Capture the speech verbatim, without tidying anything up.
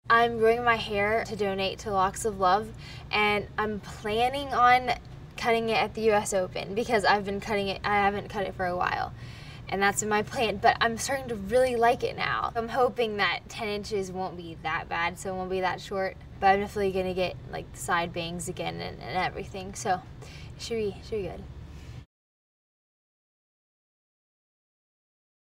I'm growing my hair to donate to Locks of Love, and I'm planning on cutting it at the U S Open because I've been cutting it, I haven't cut it for a while. And that's in my plan, but I'm starting to really like it now. I'm hoping that ten inches won't be that bad, so it won't be that short, but I'm definitely gonna get like the side bangs again and, and everything, so it should be, should be good.